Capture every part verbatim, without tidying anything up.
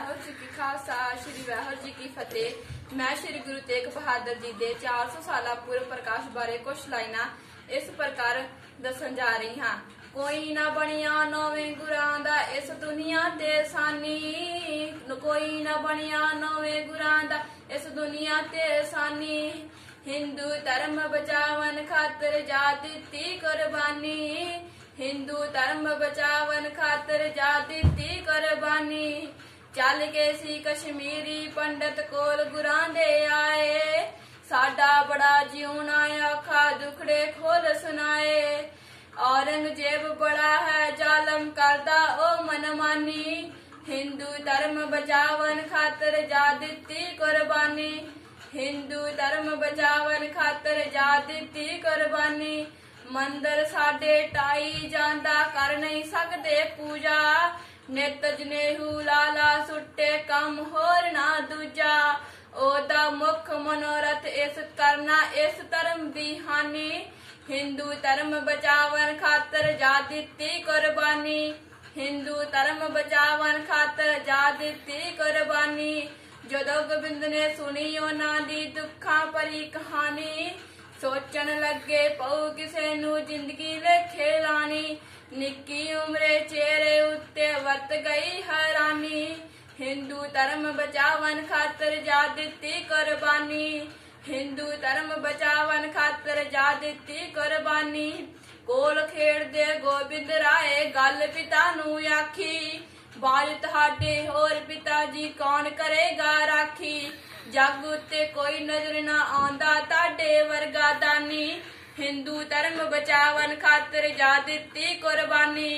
ਵਾਹਿਗੁਰੂ ਜੀ ਕੀ ਖਾਲਸਾ श्री वाहिगुरू जी की फतेह। मैं श्री गुरु तेग बहादुर जी के चार सौ साल पूर्व प्रकाश बारे कुछ लाइना इस प्रकार दसन जा रही हाँ। कोई ना बनिया नौवें गुरां दा इस दुनिया ते सानी, कोई ना बनिया नौवें गुरां दा इस दुनिया ते सानी। हिंदू धर्म बचावन खातर जा दित्ती कुर्बानी, हिंदू धर्म बचावन खातर जा दित्ती कुर्बानी। चल के सी कश्मीरी पंडित कोल गुरां दे आए, साडा बड़ा जीवना आखा दुखड़े खोल सुनाए। औरंगजेब बड़ा है जालम करदा ओ मनमानी, हिंदू धर्म बचावन खातर जा दित्ती कुर्बानी, हिंदू धर्म बचावन खातर जा दित्ती कुर्बानी। मंदिर साडे टाई जांदा कर नहीं सकदे पूजा, नित जनेहू लाला सुट्टे कम होर ना दूजा। ओदा मुख मनोरथ इस करना इस धर्म दी हानि, हिंदू धर्म बचावन खातर जा दित्ती कुर्बानी, हिंदू धर्म बचावन खातर जा दित्ती कुर्बानी। जदों गोबिंद ने सुनी उन्हां दी दुखां भरी कहानी, सोचन लगे पऊ किसे नू जिंदगी लेखे लानी। निक्की उम्रे चेहरे उत्ते वरत गई हैरानी, हिंदू धर्म बचावन खातर जा दित्ती कुर्बानी, हिंदू धर्म बचावन खातर जा दित्ती कुर्बानी। कोल खेड़दे गोबिंद राय गल पिता नू आखी, बाल तुहाडे होर पिता जी कौन करेगा राखी। जग उत्ते कोई नजर ना आंदा ताडे वर्गा दानी, हिंदू धर्म बचावन खातर जा दित्ती कुर्बानी,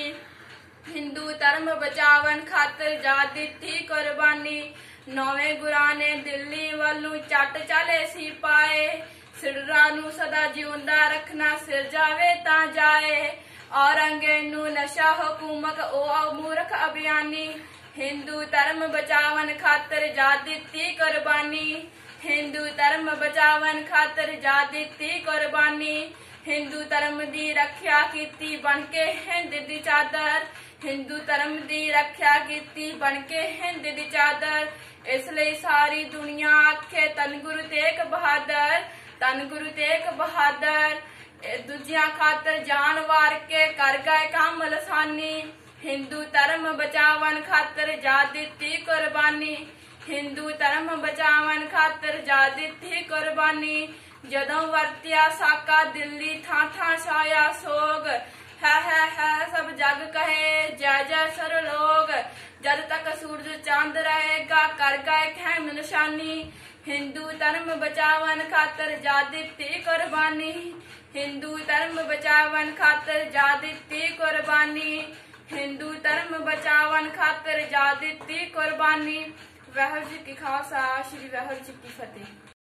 हिंदू धर्म बचावन खातर जा दित्ती कुर्बानी। नौवें गुरां ने दिल्ली वालू चट चले सी पाए, सिडरा नू सदा जिउंदा रखना सिर जावे तां जाए। औरंगजेब नू नशा हुकूमत ओ मूर्ख अभियानी, हिंदू धर्म बचावन खातर जा दित्ती कुर्बानी, हिंदू धर्म बचावन खातर जा दित्ती कुर्बानी। हिंदू धर्म दी रख्या कीती बनके हिंद दी चादर, हिंदू धर्म दी रख्या कीती बनके हिंद दी चादर। इसलिए सारी दुनिया आखे तन गुरु तेग बहादुर, तन गुरु तेग बहादुर। दूजिया खातर जान वार के कर गए काम लसानी, हिंदू धर्म बचावन खातर जा दित्ती कुर्बानी, हिंदू धर्म बचावन खातर जा दित्ती कुर्बानी। जदों वरतिया साका दिल्ली थां थां छाया सोग, है है है सब जग कहे जय जय सर लोग। जद तक सूरज चांद रहेगा कर गए खैम निशानी, हिंदू धर्म बचावन खातर जा दित्ती कुर्बानी, हिंदू धर्म बचावन खातर जा दित्ती कुर्बानी, हिंदू धर्म बचावन खातर जा दित्ती कुर्बानी। वाहिगुरू जी की खालसा श्री वाहिगुरू जी की फतेह।